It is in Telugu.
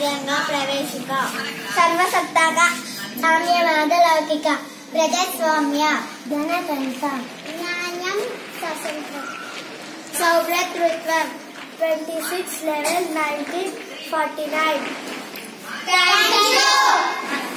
రాజ్యాంగ ప్రవేశిక సర్వసత్తాక సామ్యవాద లౌకిక ప్రజాస్వామ్య గణతంత్ర న్యాయం స్వతంత్రం సౌభ్రాతృత్వం 26/11/1949. Thank you.